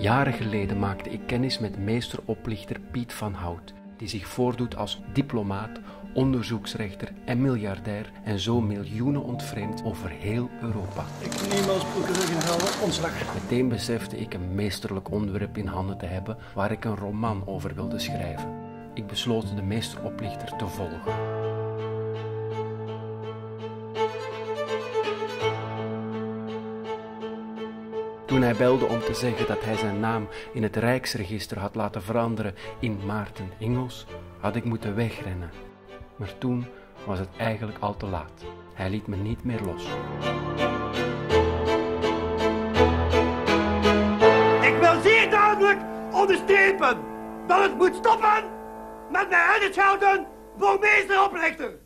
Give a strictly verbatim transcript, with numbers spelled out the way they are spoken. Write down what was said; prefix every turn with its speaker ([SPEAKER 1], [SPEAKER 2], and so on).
[SPEAKER 1] Jaren geleden maakte ik kennis met meesteroplichter Piet van Hout, die zich voordoet als diplomaat, onderzoeksrechter en miljardair en zo miljoenen ontvreemdt over heel Europa.
[SPEAKER 2] Ik neem als procureur-generaal ontslag.
[SPEAKER 1] Meteen besefte ik een meesterlijk onderwerp in handen te hebben waar ik een roman over wilde schrijven. Ik besloot de meesteroplichter te volgen. Toen hij belde om te zeggen dat hij zijn naam in het Rijksregister had laten veranderen in Maarten Ingels, had ik moeten wegrennen. Maar toen was het eigenlijk al te laat. Hij liet me niet meer los.
[SPEAKER 3] Ik wil zeer duidelijk onderstrepen dat het moet stoppen met mij uitschelden voor meesteroplichter.